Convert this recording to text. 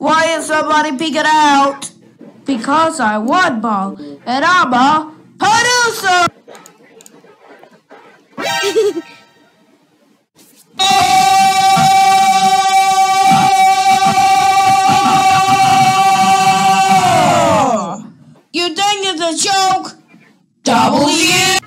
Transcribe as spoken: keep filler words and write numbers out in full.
Why is somebody peeking out? Because I won, ball, and I'm a producer! You think it's a joke? W